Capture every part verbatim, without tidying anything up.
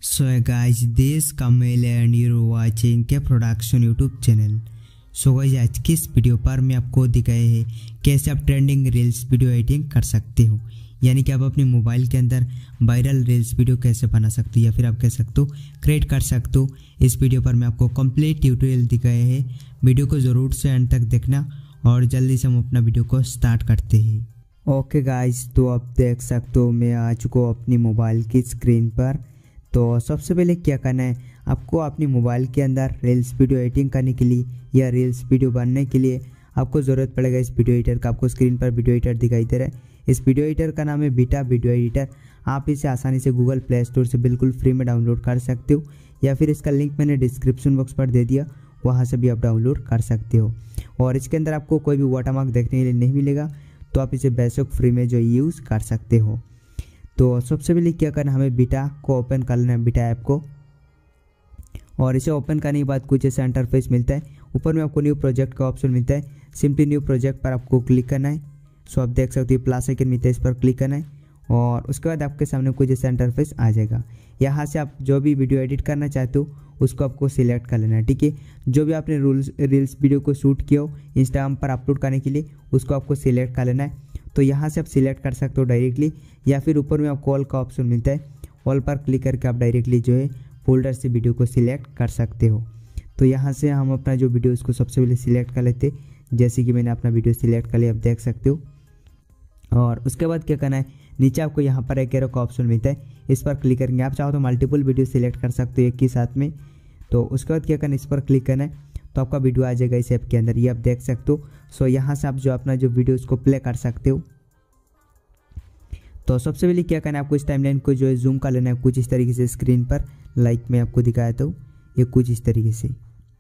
So guys, this Kamil and you're watching के production YouTube channel. So guys, आज की इस वीडियो पर मैं आपको दिखाए है कैसे आप ट्रेंडिंग रील्स वीडियो एडिटिंग कर सकते हो, यानी कि आप अपने मोबाइल के अंदर वायरल रील्स वीडियो कैसे बना सकते हो या फिर आप कह सकते हो क्रिएट कर सकते हो। इस वीडियो पर मैं आपको कंप्लीट ट्यूटोरियल दिखाए हैं। वीडियो को ज़रूर से एंड तक देखना और जल्दी से हम अपना वीडियो को स्टार्ट करते हैं। ओके गाइस, तो आप देख सकते हो मैं आ चुका हूँ अपनी मोबाइल की स्क्रीन पर। तो सबसे पहले क्या करना है, आपको अपनी मोबाइल के अंदर रील्स वीडियो एडिटिंग करने के लिए या रील्स वीडियो बनने के लिए आपको ज़रूरत पड़ेगा इस वीडियो एडिटर का। आपको स्क्रीन पर वीडियो एडिटर दिखाई दे रहा है। इस वीडियो एडिटर का नाम है बीटा वीडियो एडिटर। आप इसे आसानी से गूगल प्ले स्टोर से बिल्कुल फ्री में डाउनलोड कर सकते हो, या फिर इसका लिंक मैंने डिस्क्रिप्शन बॉक्स पर दे दिया, वहाँ से भी आप डाउनलोड कर सकते हो। और इसके अंदर आपको कोई भी वाटरमार्क देखने के लिए नहीं मिलेगा, तो आप इसे बेसिक फ्री में जो यूज़ कर सकते हो। तो सबसे पहले क्या करना, हमें बीटा को ओपन कर लेना है, बीटा ऐप को। और इसे ओपन करने के बाद कुछ ऐसा इंटरफेस मिलता है। ऊपर में आपको न्यू प्रोजेक्ट का ऑप्शन मिलता है। सिंपली न्यू प्रोजेक्ट पर आपको क्लिक करना है। सो आप देख सकते हो प्लस आइकन मिलता है, इस पर क्लिक करना है और उसके बाद आपके सामने कुछ ऐसा इंटरफेस आ जाएगा। यहाँ से आप जो भी वीडियो एडिट करना चाहते हो उसको आपको सिलेक्ट कर लेना है, ठीक है। जो भी आपने रूल्स रील्स वीडियो को शूट किया हो इंस्टाग्राम पर अपलोड करने के लिए, उसको आपको सिलेक्ट कर लेना है। तो यहाँ से आप सिलेक्ट कर सकते हो डायरेक्टली, या फिर ऊपर में आपको ऑल का ऑप्शन मिलता है। ऑल पर क्लिक करके आप डायरेक्टली जो है फोल्डर से वीडियो को सिलेक्ट कर सकते हो। तो यहाँ से हम अपना जो वीडियो उसको सबसे पहले सिलेक्ट कर लेते, जैसे कि मैंने अपना वीडियो सिलेक्ट कर लिया, आप देख सकते हो। और उसके बाद क्या करना है, नीचे आपको यहाँ पर एक एरो का ऑप्शन मिलता है, इस पर क्लिक करेंगे। आप चाहो तो मल्टीपल वीडियो सिलेक्ट कर सकते हो एक ही साथ में। तो उसके बाद क्या करना है, इस पर क्लिक करना है, तो आपका वीडियो आ जाएगा इस ऐप के अंदर, ये आप देख सकते हो। सो यहाँ से आप जो अपना जो वीडियो उसको प्ले कर सकते हो। तो सबसे पहले क्या करना है, आपको इस टाइमलाइन को जो है जूम कर लेना है कुछ इस तरीके से स्क्रीन पर, लाइक मैं आपको दिखाया था ये कुछ इस तरीके से।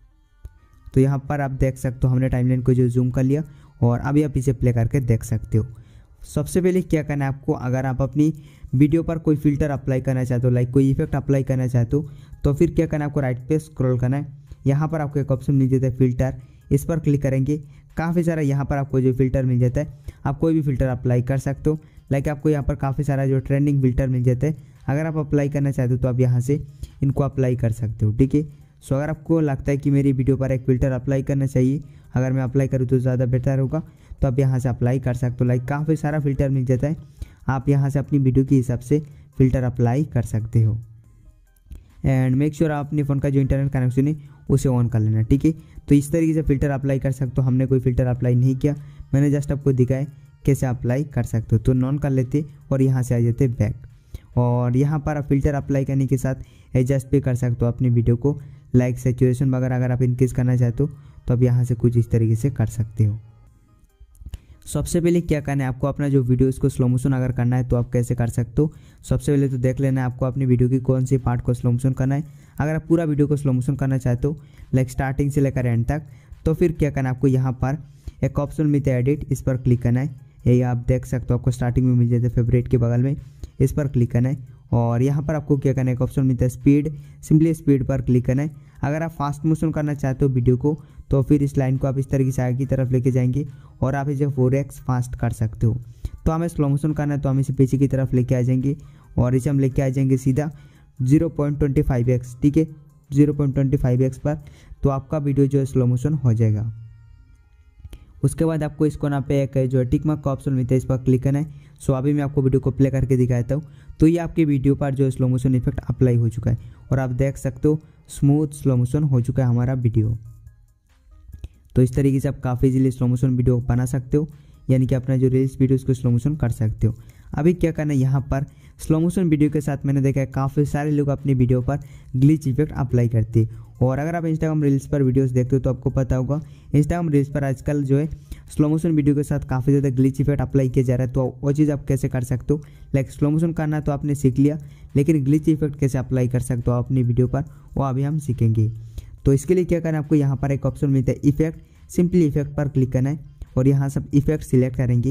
तो यहाँ पर आप देख सकते हो हमने टाइमलाइन को जो जूम कर लिया, और अभी आप इसे प्ले करके देख सकते हो। सबसे पहले क्या करना है आपको, अगर आप अपनी वीडियो पर कोई फिल्टर अप्लाई करना चाहते हो, लाइक कोई इफेक्ट अप्लाई करना चाहते हो, तो फिर क्या करना है, आपको राइट पे स्क्रॉल करना है। यहाँ पर आपको एक ऑप्शन मिल जाता है फिल्टर, इस पर क्लिक करेंगे। काफ़ी सारा यहाँ पर आपको जो फिल्टर मिल जाता है, आप कोई भी फिल्टर अप्लाई कर सकते हो। लाइक आपको यहाँ पर काफ़ी सारा जो ट्रेंडिंग फिल्टर मिल जाता है। अगर आप अप्लाई करना चाहते हो तो आप यहाँ से इनको अप्लाई कर सकते हो, ठीक है। सो अगर आपको लगता है कि मेरी वीडियो पर एक फ़िल्टर अप्लाई करना चाहिए, अगर मैं अप्लाई करूँ तो ज़्यादा बेटर होगा, तो आप यहाँ से अप्लाई कर सकते हो। लाइक काफ़ी सारा फिल्टर मिल जाता है, आप यहाँ से अपनी वीडियो के हिसाब से फ़िल्टर अप्लाई कर सकते हो। एंड मेक श्योर आप अपने फ़ोन का जो इंटरनेट कनेक्शन है उसे ऑन कर लेना, ठीक है। तो इस तरीके से फ़िल्टर अप्लाई कर सकते हो। हमने कोई फ़िल्टर अप्लाई नहीं किया, मैंने जस्ट आपको दिखाया कैसे अप्लाई कर सकते हो। तो नॉन कर लेते और यहाँ से आ जाते बैक। और यहाँ पर आप फिल्टर अप्लाई करने के साथ एडजस्ट भी कर सकते हो अपनी वीडियो को, लाइक सैचुरेशन वगैरह अगर आप इनक्रीज करना चाहते हो तो आप यहाँ से कुछ इस तरीके से कर सकते हो। सबसे पहले क्या करना है, आपको अपना जो वीडियो इसको स्लो मोशन अगर करना है तो आप कैसे कर सकते हो। सबसे पहले तो देख लेना है आपको अपनी वीडियो की कौन सी पार्ट को स्लो मोशन करना है। अगर आप पूरा वीडियो को स्लो मोशन करना चाहते हो, लाइक स्टार्टिंग से लेकर एंड तक, तो फिर क्या करना है, आपको यहाँ पर एक ऑप्शन मिलता है एडिट, इस पर क्लिक करना है। यही आप देख सकते हो, आपको स्टार्टिंग में मिल जाता है फेवरेट के बगल में, इस पर क्लिक करना है। और यहाँ पर आपको क्या करना है, एक ऑप्शन मिलता है स्पीड, सिंपली स्पीड पर क्लिक करना है। अगर आप फास्ट मोशन करना चाहते हो वीडियो को, तो फिर इस लाइन को आप इस तरीके से आगे की तरफ लेके जाएंगे और आप इसे फोर एक्स फास्ट कर सकते हो। तो हमें स्लो मोशन करना है तो हम इसे पीछे की तरफ लेके आ जाएंगे और इसे हम लेके आ जाएंगे सीधा zero point two five x, ठीक है, zero point two five x पर। तो आपका वीडियो जो है स्लो मोशन हो जाएगा। उसके बाद आपको इस कोना पे एक जो टिक मार्क का ऑप्शन मिलता है, इस पर क्लिक करना है। सो अभी मैं आपको वीडियो को प्ले करके दिखाता हूँ। तो ये आपकी वीडियो पर जो स्लो मोशन इफेक्ट अप्लाई हो चुका है, और आप देख सकते हो स्मूथ स्लो मोशन हो चुका है हमारा वीडियो। तो इस तरीके से आप काफ़ी इजीली स्लो मोशन वीडियो बना सकते हो, यानी कि अपना जो रील्स वीडियो उसको स्लो मोशन कर सकते हो। अभी क्या करना है, यहाँ पर स्लो मोशन वीडियो के साथ मैंने देखा है काफ़ी सारे लोग अपनी वीडियो पर ग्लिच इफेक्ट अप्लाई करते हैं। और अगर आप इंस्टाग्राम रील्स पर वीडियोस देखते हो तो आपको पता होगा इंस्टाग्राम रील्स पर आजकल जो है स्लो मोशन वीडियो के साथ काफ़ी ज़्यादा ग्लिच इफेक्ट अप्लाई किया जा रहा है। तो वो चीज़ आप कैसे कर सकते हो, लाइक स्लो मोशन करना तो आपने सीख लिया, लेकिन ग्लिच इफेक्ट कैसे अप्लाई कर सकते हो अपनी वीडियो पर, वो अभी हम सीखेंगे। तो इसके लिए क्या करना है, आपको यहाँ पर एक ऑप्शन मिलता है इफेक्ट, सिंपली इफेक्ट पर क्लिक करना है और यहाँ सब इफेक्ट सिलेक्ट करेंगे।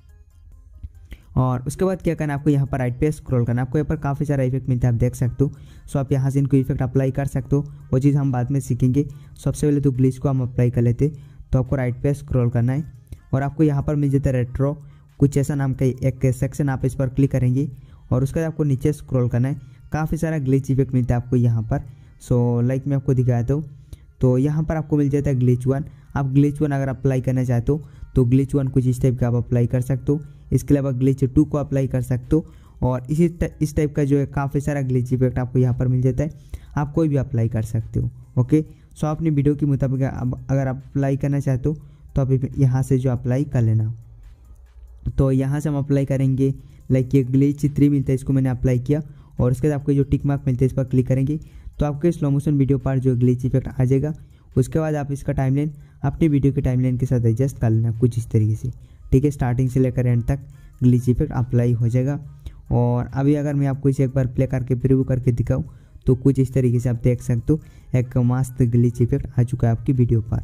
और उसके बाद क्या करना है, आपको यहाँ पर राइट पे स्क्रॉल करना है। आपको यहाँ पर काफ़ी सारा इफेक्ट मिलता है, आप देख सकते हो। सो आप यहाँ से इनको इफेक्ट अप्लाई कर सकते हो, वो चीज़ हम बाद में सीखेंगे। सबसे पहले तो ग्लिच को हम अप्लाई कर लेते। तो आपको राइट पे स्क्रॉल करना है और आपको यहाँ पर मिल जाता है रेट्रो, कुछ ऐसा नाम का एक सेक्शन, आप इस पर क्लिक करेंगे और उसके बाद आपको नीचे स्क्रॉल करना है। काफ़ी सारा ग्लिच इफेक्ट मिलता है आपको यहाँ पर। सो लाइक मैं आपको दिखाता हूँ। तो यहाँ पर आपको मिल जाता है ग्लिच वन। आप ग्लिच वन अगर अप्लाई करना चाहते हो तो ग्लिच वन कुछ इस टाइप का आप अप्लाई कर सकते हो। इसके अलावा ग्लिच टू को अप्लाई कर सकते हो और इसी इस टाइप का जो है काफ़ी सारा ग्लिच इफेक्ट आपको यहाँ पर मिल जाता है। आप कोई भी अप्लाई कर सकते हो। ओके, सो अपनी वीडियो के मुताबिक अगर आप अप्लाई करना चाहते हो तो आप यहाँ से जो अप्लाई कर लेना। तो यहाँ से हम अप्लाई करेंगे। लाइक ये ग्लिच थ्री मिलता है, इसको मैंने अप्लाई किया और उसके बाद आपको जो टिक मार्क मिलता है इस पर क्लिक करेंगे तो आपके स्लो मोशन वीडियो पर जो ग्लिच इफेक्ट आ जाएगा। उसके बाद आप इसका टाइमलाइन अपनी वीडियो के टाइमलाइन के साथ एडजस्ट कर लेना कुछ इस तरीके से। ठीक है, स्टार्टिंग से लेकर एंड तक ग्लिच इफेक्ट अप्लाई हो जाएगा। और अभी अगर मैं आपको इसे एक बार प्ले करके प्रीव्यू करके दिखाऊँ तो कुछ इस तरीके से आप देख सकते हो एक मस्त ग्लिच इफेक्ट आ चुका है आपकी वीडियो पर।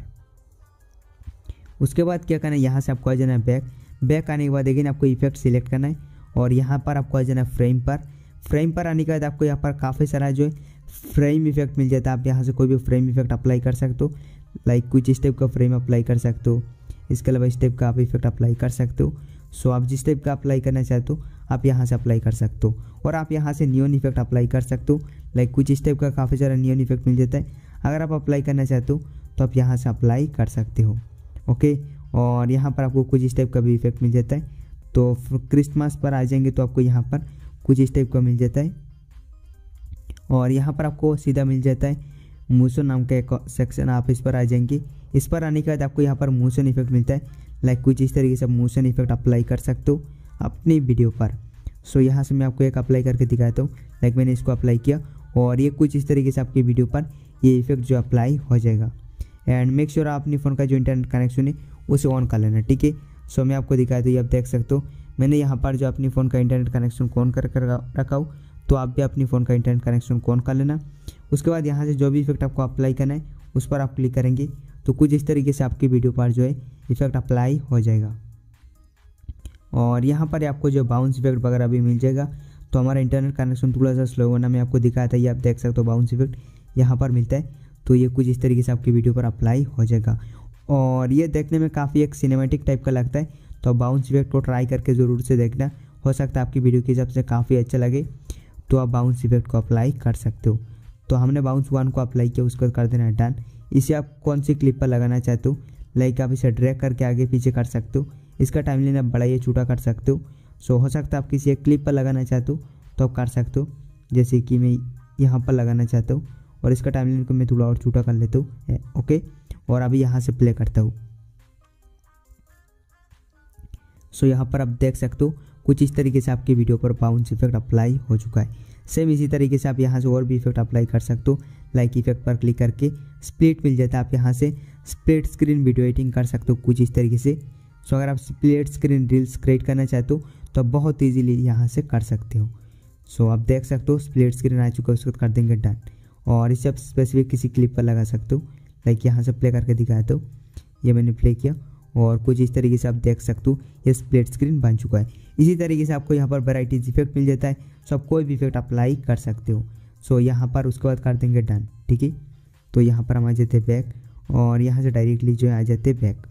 उसके बाद क्या करना है, यहाँ से आपको आ जाना है बैक। बैक आने के बाद अगेन आपको इफेक्ट सिलेक्ट करना है और यहाँ पर आपको आ जाना है फ्रेम पर। फ्रेम पर आने के बाद आपको यहाँ पर काफ़ी सारा जो है फ्रेम इफेक्ट मिल जाता है। आप यहाँ से कोई भी फ्रेम इफेक्ट अप्लाई कर सकते हो। लाइक कुछ इस टाइप का फ्रेम अप्लाई कर सकते हो। इसके अलावा इस टाइप का आप इफेक्ट अप्लाई कर सकते हो। सो आप जिस टाइप का अप्लाई करना चाहते हो आप यहाँ से अप्लाई कर सकते हो और आप यहाँ से नियॉन इफेक्ट अप्लाई कर सकते हो। लाइक कुछ इस टाइप का काफ़ी सारा नियॉन इफेक्ट मिल जाता है। अगर आप अप्लाई करना चाहते हो तो आप यहाँ से अप्लाई कर सकते हो। ओके, और यहाँ पर आपको कुछ इस टाइप का भी इफेक्ट मिल जाता है। तो क्रिसमस पर आ जाएंगे तो आपको यहाँ पर कुछ इस टाइप का मिल जाता है और यहाँ पर आपको सीधा मिल जाता है मोशन नाम का एक सेक्शन। आप इस पर आ जाएंगे। इस पर आने के बाद आपको यहाँ पर मोशन इफेक्ट मिलता है। लाइक कुछ इस तरीके से मोशन इफेक्ट अप्लाई कर सकते हो अपनी वीडियो पर। सो यहाँ से मैं आपको एक अप्लाई करके दिखाता हूँ। लाइक मैंने इसको अप्लाई किया और ये कुछ इस तरीके से आपकी वीडियो पर ये इफेक्ट जो अप्लाई हो जाएगा। एंड मेक श्योर आप अपनी फ़ोन का जो इंटरनेट कनेक्शन है उसे ऑन कर लेना। ठीक है, सो मैं आपको दिखाता हूँ। ये आप देख सकते हो मैंने यहाँ पर जो अपनी फ़ोन का इंटरनेट कनेक्शन ऑन कर कर रखा हूँ। तो आप भी अपनी फ़ोन का इंटरनेट कनेक्शन ऑन कर लेना। उसके बाद यहाँ से जो भी इफेक्ट आपको अप्लाई करना है उस पर आप क्लिक करेंगे तो कुछ इस तरीके से आपकी वीडियो पर जो है इफेक्ट अप्लाई हो जाएगा। और यहाँ पर आपको जो बाउंस इफेक्ट वगैरह भी मिल जाएगा। तो हमारा इंटरनेट कनेक्शन थोड़ा सा स्लो होना मैं आपको दिखाया था। ये आप देख सकते हो बाउंस इफेक्ट यहाँ पर मिलता है। तो ये कुछ इस तरीके से आपकी वीडियो पर अप्लाई हो जाएगा और ये देखने में काफ़ी एक सिनेमैटिक टाइप का लगता है। तो बाउंस इफेक्ट को ट्राई करके ज़रूर से देखना, हो सकता है आपकी वीडियो के हिसाब से काफ़ी अच्छा लगे तो आप बाउंस इफेक्ट को अप्लाई कर सकते हो। तो हमने बाउंस वन को अप्लाई किया, उसके बाद कर देना है डन। इसे आप कौन सी क्लिप पर लगाना चाहते हो, लाइक आप इसे ड्रैग करके आगे पीछे कर सकते हो। इसका टाइमलाइन आप बड़ा या छोटा कर सकते हो। सो हो सकता है आप किसी एक क्लिप पर लगाना चाहते हो तो आप कर सकते हो। जैसे कि मैं यहाँ पर लगाना चाहता हूँ और इसका टाइमलाइन को मैं थोड़ा और छोटा कर लेता हूँ। ओके, और अभी यहाँ से प्ले करता हूँ। सो यहाँ पर आप देख सकते हो कुछ इस तरीके से आपकी वीडियो पर बाउंस इफेक्ट अप्लाई हो चुका है। सेम इसी तरीके से आप यहाँ से और भी इफेक्ट अप्लाई कर सकते हो। लाइक इफेक्ट पर क्लिक करके स्प्लिट मिल जाता है। आप यहाँ से स्प्लिट स्क्रीन वीडियो एडिटिंग कर सकते हो कुछ इस तरीके से। सो अगर आप स्प्लिट स्क्रीन रील्स क्रिएट करना चाहते हो तो आप बहुत ईजीली यहाँ से कर सकते हो। सो आप देख सकते हो स्प्लिट स्क्रीन आ चुका है, उसको कर देंगे डन। और इसे आप स्पेसिफिक किसी क्लिप पर लगा सकते हो। लाइक यहाँ से प्ले करके दिखाता हूँ। ये मैंने प्ले किया और कुछ इस तरीके से आप देख सकते हो ये स्प्लिट स्क्रीन बन चुका है। इसी तरीके से आपको यहाँ पर वैराइटीज इफेक्ट मिल जाता है। सो आप कोई भी इफेक्ट अप्लाई कर सकते हो। सो यहाँ पर उसके बाद कर देंगे डन। ठीक है, तो यहाँ पर हम आ जाते हैं बैक और यहाँ से डायरेक्टली जो है आ जाते हैं बैक।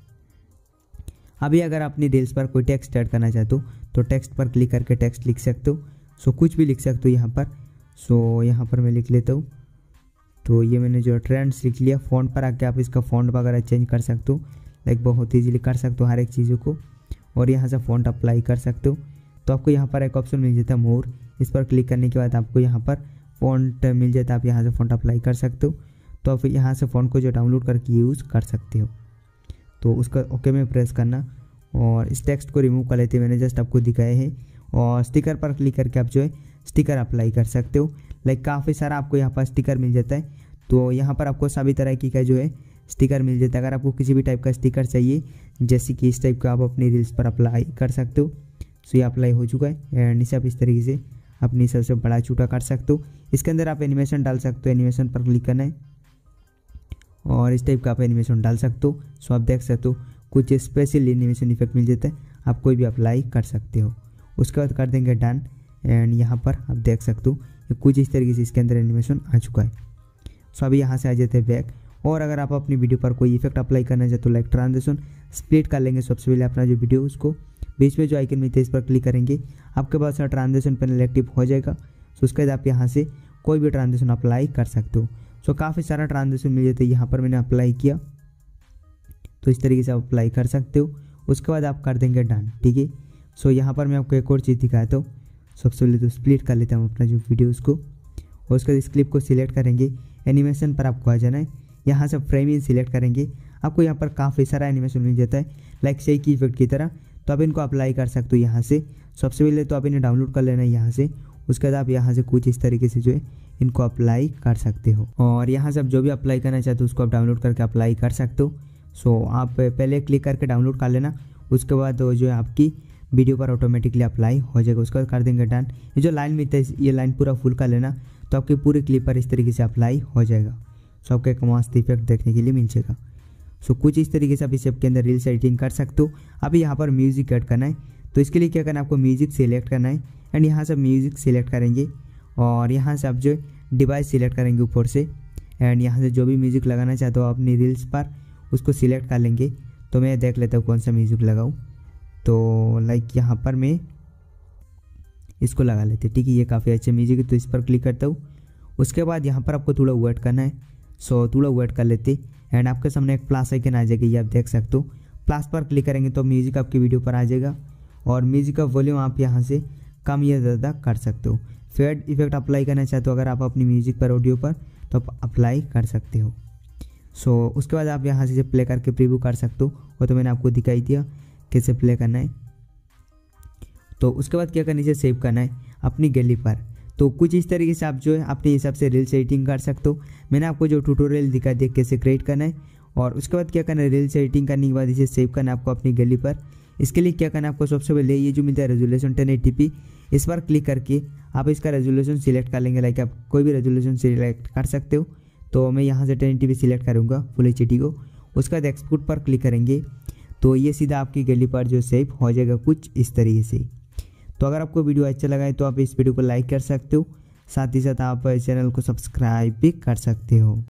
अभी अगर अपनी रील्स पर कोई टेक्स्ट ऐड करना चाहते हो तो टेक्स्ट पर क्लिक करके टेक्स्ट लिख सकते हो। सो कुछ भी लिख सकते हो यहाँ पर। सो यहाँ पर मैं लिख लेता हूँ। तो ये मैंने जो ट्रेंड्स लिख लिया। फ़ॉन्ट पर आके आप इसका फ़ॉन्ट वगैरह चेंज कर सकते हो। लाइक बहुत ईजीली कर सकते हो हर एक चीज़ों को। और यहाँ से फ़ॉन्ट अप्लाई कर सकते हो। तो आपको यहाँ पर एक ऑप्शन मिल जाता है मोर। इस पर क्लिक करने के बाद आपको यहाँ पर फ़ॉन्ट मिल जाता है। आप यहाँ से फ़ॉन्ट अप्लाई कर सकते हो। तो आप यहाँ से फ़ॉन्ट को जो डाउनलोड करके यूज़ कर सकते हो। तो उसका ओके में प्रेस करना और इस टेक्स्ट को रिमूव कर लेते हैं। मैंने जस्ट आपको दिखाए हैं। और स्टिकर पर क्लिक करके आप जो है स्टिकर अप्लाई कर सकते हो। लाइक काफ़ी सारा आपको यहाँ पर स्टिकर मिल जाता है। तो यहाँ पर आपको सभी तरह की का जो है स्टिकर मिल जाता है। अगर आपको किसी भी टाइप का स्टिकर चाहिए जैसे कि इस टाइप का आप अपनी रील्स पर अप्लाई कर सकते हो। सो ये अप्लाई हो चुका है एंड इसे आप इस तरीके से अपनी सबसे बड़ा छोटा कर सकते हो। इसके अंदर आप एनिमेशन डाल सकते हो। एनिमेशन पर क्लिक करना है और इस टाइप का आप एनिमेशन डाल सकते हो। सो आप देख सकते हो कुछ स्पेशल एनिमेशन इफेक्ट मिल जाता है। आप कोई भी अप्लाई कर सकते हो। उसके बाद कर देंगे डन एंड यहाँ पर आप देख सकते हो कुछ इस तरीके से इसके अंदर एनिमेशन आ चुका है। सो अभी यहाँ से आ जाते हैं बैक। और अगर आप अपनी वीडियो पर कोई इफेक्ट अप्लाई करना चाहते हो लाइक ट्रांजिशन स्प्लिट कर लेंगे। सबसे पहले अपना जो वीडियो उसको बीच में जो आइकन मिलता है इस पर क्लिक करेंगे। आपके पास ट्रांजिशन पैनल एक्टिव हो जाएगा। सो उसके बाद आप यहाँ से कोई भी ट्रांजेक्शन अप्लाई कर सकते हो। सो काफ़ी सारा ट्रांजेक्शन मिल जाता है। यहाँ पर मैंने अप्लाई किया तो इस तरीके से आप अप्लाई कर सकते हो। उसके बाद आप कर देंगे डन, ठीक है। सो यहाँ पर मैं आपको एक और चीज़ दिखाता हूँ। सबसे पहले तो स्प्लिट कर लेता हूँ अपना जो वीडियो उसको, और उसके बाद इस क्लिप को सिलेक्ट करेंगे। एनिमेशन पर आपको आ जाना है, यहाँ से फ्रेम इन सिलेक्ट करेंगे। आपको यहाँ पर काफ़ी सारा एनिमेशन मिल जाता है लाइक सही की इफेक्ट की तरह, तो आप इनको अप्लाई कर सकते हो यहाँ से। सबसे पहले तो आप इन्हें डाउनलोड कर लेना है यहाँ से। उसके बाद आप यहाँ से कुछ इस तरीके से जो है इनको अप्लाई कर सकते हो, और यहाँ से आप जो भी अप्लाई करना चाहते हो उसको आप डाउनलोड करके अप्लाई कर सकते हो। सो आप पहले क्लिक करके डाउनलोड कर लेना, उसके बाद जो है आपकी वीडियो पर ऑटोमेटिकली अप्लाई हो जाएगा। उसके बाद कर देंगे डन। ये जो लाइन मिलता है ये लाइन पूरा फुल कर लेना, तो आपकी पूरी क्लिप पर इस तरीके से अप्लाई हो जाएगा। सो आपको एक मस्त इफेक्ट देखने के लिए मिल जाएगा। सो कुछ इस तरीके से आप इस ऐप के अंदर रील्स एडिटिंग कर सकते हो। अभी यहाँ पर म्यूजिक ऐड करना है, तो इसके लिए क्या करना है, आपको म्यूजिक सिलेक्ट करना है एंड यहाँ से म्यूजिक सिलेक्ट करेंगे, और यहाँ से आप जो डिवाइस सिलेक्ट करेंगे ऊपर से, एंड यहाँ से जो भी म्यूजिक लगाना चाहते हो अपनी रील्स पर उसको सिलेक्ट कर लेंगे। तो मैं देख लेता हूँ कौन सा म्यूजिक लगाऊँ। तो लाइक यहाँ पर मैं इसको लगा लेते, ठीक है। ये काफ़ी अच्छा म्यूजिक है, तो इस पर क्लिक करता हूँ। उसके बाद यहाँ पर आपको थोड़ा वेट करना है। सो थोड़ा वेट कर लेते, एंड आपके सामने एक प्लस आइकन आ जाएगा, ये आप देख सकते हो। प्लस पर क्लिक करेंगे तो म्यूजिक आपकी वीडियो पर आ जाएगा, और म्यूजिक का वॉल्यूम आप यहाँ से कम या ज़्यादा कर सकते हो। फेड इफेक्ट अप्लाई करना चाहते हो अगर आप अपनी म्यूजिक पर, ऑडियो पर, तो आप अप्लाई कर सकते हो। सो उसके बाद आप यहाँ से प्ले करके प्रीव्यू कर सकते हो, वो तो मैंने आपको दिखाई दिया कैसे प्ले करना है। तो उसके बाद क्या करना है, सेव करना है अपनी गैलरी पर। तो कुछ इस तरीके से आप जो है अपने हिसाब से रील्स एडिटिंग कर सकते हो। मैंने आपको जो ट्यूटोरियल दिखा दिया कैसे क्रिएट करना है, और उसके बाद क्या करना है, रील्स एडिटिंग करने के बाद इसे सेव करना है आपको अपनी गैलरी पर। इसके लिए क्या करना है आपको, सबसे पहले ये जो मिलता है रेजोल्यूशन टेन एटी पी, इस पर क्लिक करके आप इसका रेजोल्यूशन सिलेक्ट कर लेंगे। लाइक आप कोई भी रेजोल्यूशन सिलेक्ट कर सकते हो, तो मैं यहाँ से टेन एटी पी सिलेक्ट करूँगा फुल एच डी को। उसके बाद एक्सपोर्ट पर क्लिक करेंगे, तो ये सीधा आपकी गैलरी पर जो सेव हो जाएगा कुछ इस तरीके से। तो अगर आपको वीडियो अच्छा लगा है तो आप इस वीडियो को लाइक कर सकते हो, साथ ही साथ आप चैनल को सब्सक्राइब भी कर सकते हो।